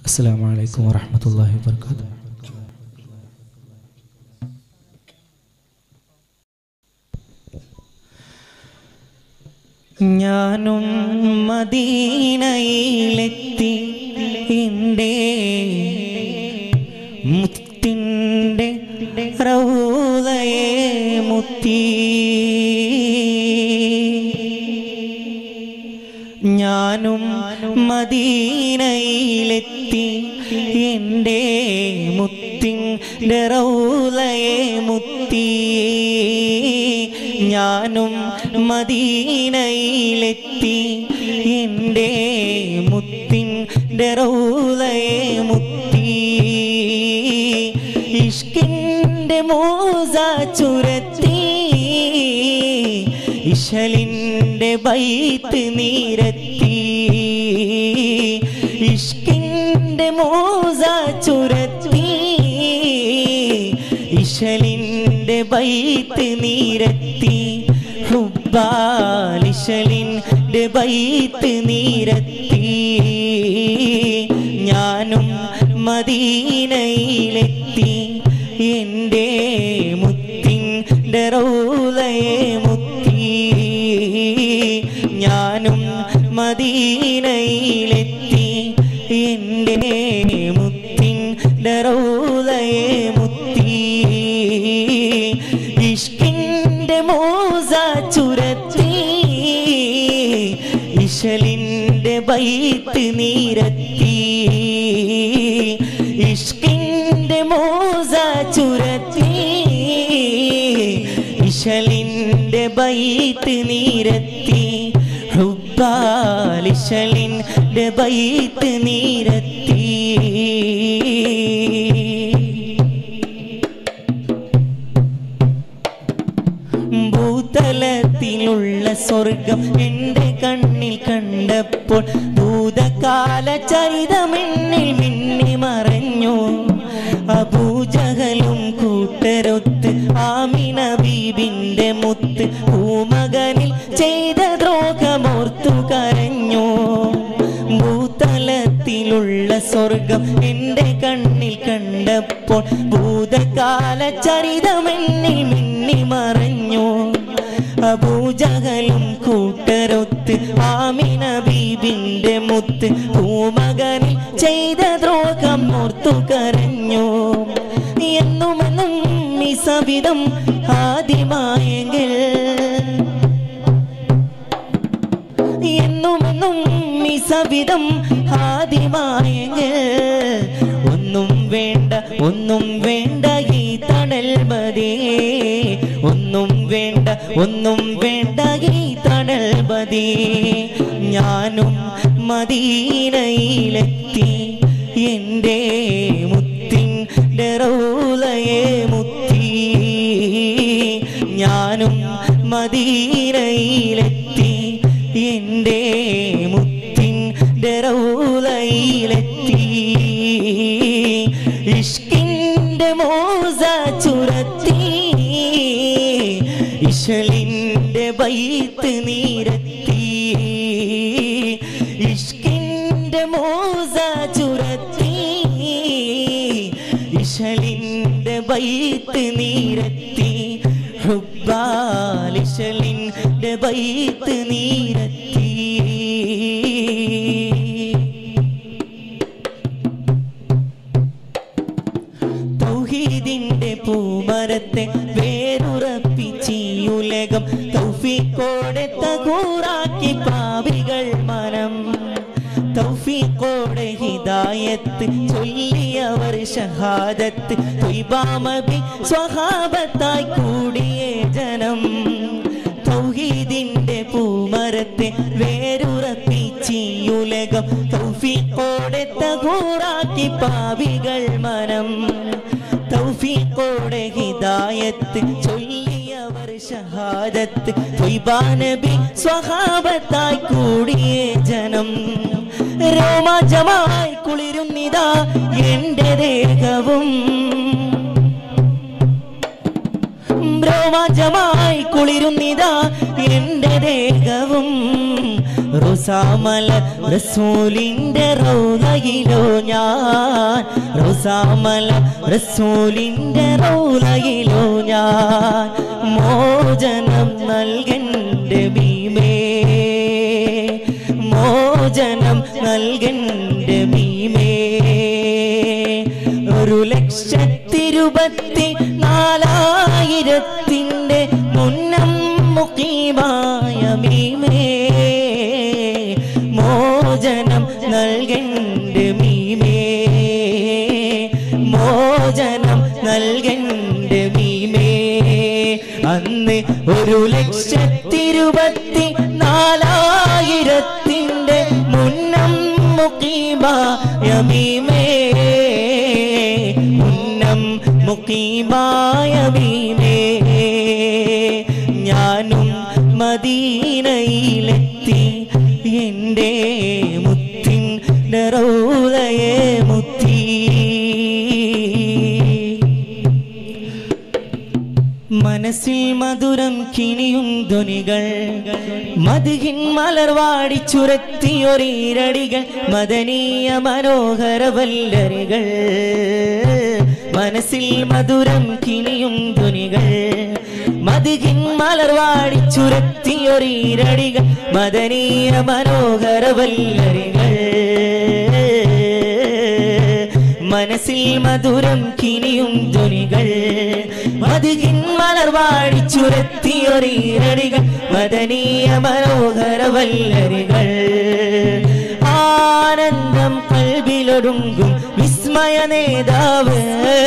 السلام عليكم ورحمة الله وبركاته. ഞാനും മദീനയിലെത്തി എൻ്റെ മുത്തിൻ്റെ റൗളയെ മുത്തി. ഞാനും മദീനയിലെത്തി എൻ്റെ മുത്തിൻ്റെ റൗളയെ മുത്തി. ഞാനും മദീനയിലെത്തി എൻ്റെ മുത്തിൻ്റെ റൗളയെ മുത്തി. ഇഷ്കിൻ്റെ മോസ ചുരത്തി ഇശലിൻ്റെ ബൈത്ത് നിരത്തി. ഇഷ്കിൻ്റെ മോസ ചുരത്തി ഇശലിൻ്റെ ബൈത്ത് നിരത്തി. ഹുബ്ബാൽ ഇശലിൻ്റെ ബൈത്ത് നിരത്തി. ഞാനും മദീനയിലെത്തി എൻ്റെ മുത്തിൻ്റെ റൗളയെ മുത്തി. ഞാനും മദീനയിലെത്തി എൻ്റെ മുത്തിൻ്റെ റൗളയെ മുത്തി. ഇഷ്കിൻ്റെ മോസ ചുരത്തി ഇശലിൻ്റെ ബൈത്ത് നിരത്തി. ഇഷ്കിൻ്റെ മോസ ചുരത്തി ഇശലിൻ്റെ ബൈത്ത് നിരത്തി. ഹുബ്ബാൽ ഇശലിൻ്റെ ബൈത്ത് നിരത്തി. ഭൂതലത്തിലുള്ള സ്വർഗം എൻ്റെ കണ്ണിൽ കണ്ടപ്പോൾ ഭൂതകാല ചരിതമെന്നിൽ മിന്നി മറഞ്ഞു. അബൂജഹലും കൂട്ടരൊത്ത് ആമിന ബീബിൻ്റെ മുത്ത് പൂമകനിൽ ചെയ്ത ദ്രോഹമോർത്തു കരഞ്ഞു. ഭൂതലത്തിലുള്ള സ്വർഗം എൻ്റെ കണ്ണിൽ കണ്ടപ്പോൾ ഭൂതകാല ചരിതമെന്നിൽ മിന്നി മറഞ്ഞു. അബൂജഹലും കൂട്ടരൊത്ത് ആമിന ബീബിൻ്റെ മുത്ത് പൂമകനിൽ ചെയ്ത ദ്രോഹം ഓർത്തു കരഞ്ഞു. എന്നുമെന്നും ഈ സവിധം ആദ്യമായെങ്കിൽ എന്നുമെന്നും ഈ സവിധം ആദ്യമായെങ്കിൽ ഒന്നും വേണ്ട ഒന്നും വേണ്ട ഈ തണൽ മതി. ഒന്നും വേണ്ട ഒന്നും വേണ്ട ഈ തണൽ മതി. ഞാനും മദീനയിലെത്തി എൻ്റെ മുത്തിൻ്റെ റൗളയെ മുത്തി. ഞാനും മദീനയിലെത്തി എൻ്റെ മുത്തിൻ്റെ റൗളയിലെത്തി. ഇഷ്കിൻ്റെ മോസ ചുരത്തി ഇശലിൻ്റെ ബൈത്ത് നിരത്തി. ഇഷ്കിൻ്റെ മോസ ചുരത്തി ഇശലിൻ്റെ ബൈത്ത് നിരത്തി. ഹുബ്ബാൽ ഇശലിൻ്റെ ബൈത്ത് നിരത്തി. തൗഹീദിൻ്റെ പൂമരത്തെ വേരുറപ്പിച്ചുലകം തൗഫീഖോടെ തകൂറാക്കി പാപികൾ മനം. തൗഫീഖോടെ ഹിദായത്ത് ചൊല്ലിയവർ ഷഹാദത്ത് ത്വയ്ബാമബി സ്വഹാബത്തായി കൂടിയ ജനം. തൗഹീദിൻ്റെ പൂമരത്തെ വേരുറപ്പിച്ചുലകം തൗഫീഖോടെ തകൂറാക്കി പാപികൾ മനം. തൗഫീഖോടെ ഹിദായത്ത് ചൊല്ലിയവർ ഷഹാദത്ത് ത്വയ്ബാനബി സ്വഹാബത്തായി കൂടിയ ജനം. രോമാഞ്ചമായി കുളിരുന്നിതാ എൻ്റെ ദേഹവും. രോമാഞ്ചമായി കുളിരുന്നിതാ എൻ്റെ ദേഹവും. റോസാമല റസൂലിന്റെ റൗളയിലോ ഞാൻ റോസാമല റസൂലിന്റെ റൗളയിലോ ഞാൻ മോചനം നൽകന്റെ ഭീമേ മോചനം നൽകന്റെ ഭീമേ 1,24,000 മുന്നം മുഖീമായ മീമേ മോചനം നൽകന്റെ മീമേ മോചനം നൽകന്റെ മീമേ അന്ന് 1,24,000 മുന്നം മുഖീമായ മീമേ മുന്നം മുഖീമായ മീമേ ഞാനും മദീനയിലെത്തി എൻ്റെ മുത്തിൻ്റെ റൗളയെ മുത്തി മനസ്സിൽ മധുരം കിനിയും ധ്വനികൾ മദ്ഹിൻ മലർവാടി ചുരത്തിയൊരീരടികൾ മദനീയ മനോഹര വല്ലരികൾ മനസ്സിൽ മധുരം കിനിയും ധ്വനികൾ മദ്ഹിൻ മലർവാടി ചുരത്തിയൊരീരടികൾ മദനീയ മനോഹര വല്ലരികൾ മനസ്സിൽ മധുരം കിനിയും ധ്വനികൾ മദ്ഹിൻ മലർവാടി ചുരത്തിയൊരീരടികൾ മദനീയ മനോഹര വല്ലരികൾ ആനന്ദം കൽബിലൊടുങ്ങും വിസ്മയ നേതാവ്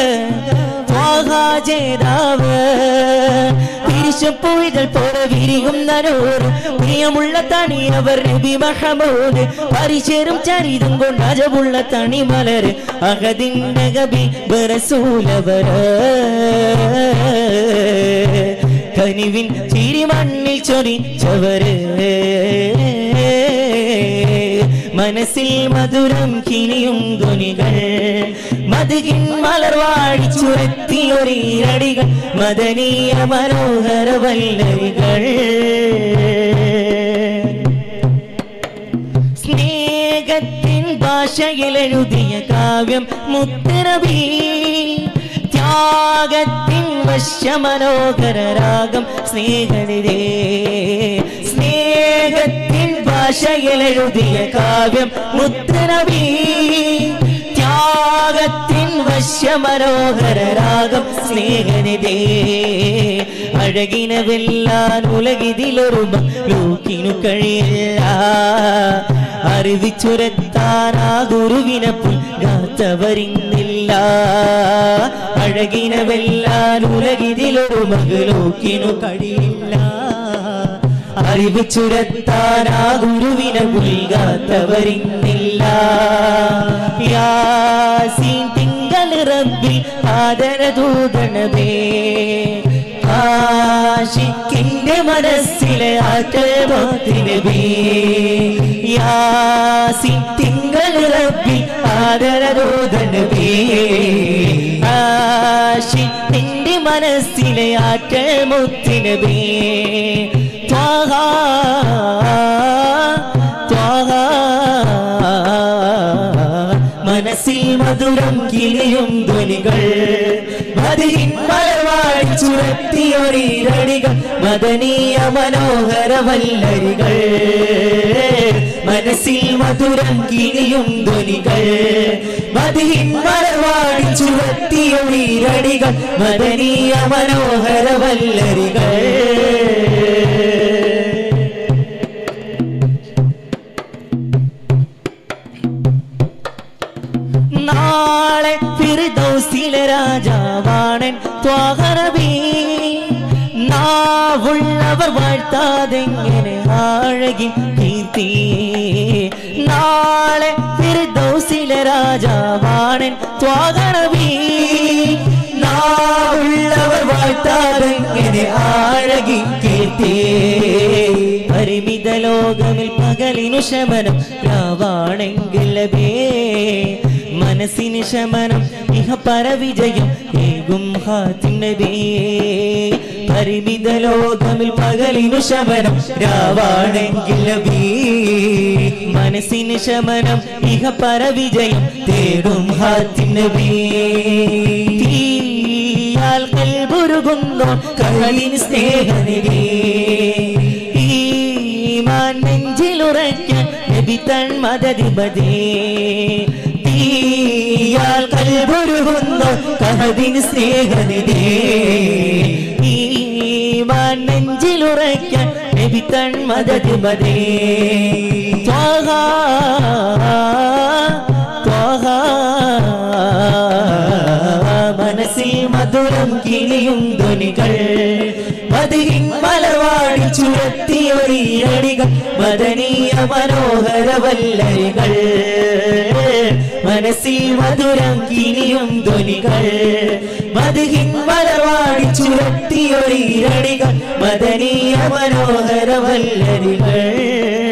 ജേതാവ് തിരിശപ്പൂയികൾ പോലെ വിരിയുന്ന നൂറ് പ്രിയമുള്ള തണിയവർ നബി മഹമൂദ് പരിചേരും ചരിതം കൊണ്ട് അജബുള്ള തണിമലര് അഹദിന്റെ ഗബി റസൂലവര് കനിവിൻ ചിരിമണ്ണിൽ ചൊരിച്ചവര് മനസ്സിൽ മധുരം കിനിയും ധ്വനികൾ മദ്ഹിൻ മലർവാടി ചുരത്തിയൊരീരടികൾ മദനീയ മനോഹര വല്ലരികൾ സ്നേഹത്തിൻ ഭാഷയിലെഴുതിയ കാവ്യം മുത്തുനബി ത്യാഗത്തിൻ വശ്യമനോഹര രാഗം സ്നേഹനിധേ സ്നേഹത്തിൻ ഭാഷയിലെഴുതിയ കാവ്യം മുത്തുനബി ത്യാഗത്തിൻ വശ്യമനോഹര രാഗം സ്നേഹനിധേ അഴകിനെ വെല്ലാൻ ഉലകിതിലൊരു മഖ്ലൂക്കിനു കഴിയില്ല അറിവിച്ചുരത്താൻ ആ ഗുരുവിനെ പുൽകാത്തവരിന്നില്ല അഴകിനെ വെല്ലാൻ ഉലകിതിലൊരു മഖ്ലൂക്കിനു കഴിയില്ല അറിവ് ചുരത്താൻ ആ ഗുരുവിനെ പുൽകാത്തവരിന്നില്ല യാസീൻ തിങ്കൾ റബ്ബിൽ ആദരദൂതനബേ ആശിക്കിന്റെ മനസ്സിലെ ആറ്റൽ മുത്തുനബി യാസീൻ തിങ്കൾ റബ്ബിൽ ആദരദൂതനബേ ആശിക്കിന്റെ മനസ്സിലെ ആറ്റൽ മുത്തുനബി മനസ്സിൽ മധുരം കിളിയും ധ്വനികൾ മദ്ഹിൻ മലർവാടി ചുരത്തിയൊരീരടികൾ മദനീയ മനോഹര വല്ലരികൾ മനസ്സിൽ മധുരം കിളിയും ധ്വനികൾ മദ്ഹിൻ മലർവാടി ചുരത്തിയൊരീരടികൾ മദനീയ മനോഹര വല്ലരികൾ നാളെ ഫിർദൗസിലെ രാജാവാണൻ ത്വാഹ നബി നാവുള്ളവർ വാഴ്ത്താതെങ്ങനെ അഴകിൻ കീർത്തി നാളെ ഫിർദൗസിലെ രാജാവാണൻ ത്വാഹ നബി നാവുള്ളവർ വാഴ്ത്താതെങ്ങനെ അഴകിൻ കീർത്തി പരിമിത ലോകമിൽ പകലിനു ശമനം രാവാണെങ്കിൽ ലഭേ മനസ്സിന് ശമനം ഇഹ പരവിജയം ഏകും ഹാത്തിം നബി പരിമിത ലോകമിൽ പകലിനു ശമനം രാവാണെങ്കിൽ നബി മനസ്സിന് ശമനം ഇഹ പരവിജയം തേടും ഹാത്തിൻ നബി തീയാൽ കൽബുരുകുന്നു കഹലിൻ സ്നേഹനിധി ഈമാൻ നെഞ്ചിലുറയ്ക്കാൻ നബി തൻ മദദിബദേ തീയാൽ കൽബുരുകുന്നു കഹലിൻ സ്നേഹനിധി ഈമാൻ നെഞ്ചിലുറയ്ക്കാൻ നബി തൻ മദദിബദേ ത്വാഹ ത്വാഹ മനസ്സിൽ മധുരം കിളിയും ധ്വനികൾ മദഹിൻ മലർവാടി ചുരത്തിയൊരിയടികൾ മദനീയ മനോഹര വല്ലരികൾ മനസ്സിൽ മധുരം കിളിയും ധ്വനികൾ മദഹിൻ മലർവാടി ചുരത്തിയൊരിയടികൾ മദനീയ മനോഹര വല്ലരികൾ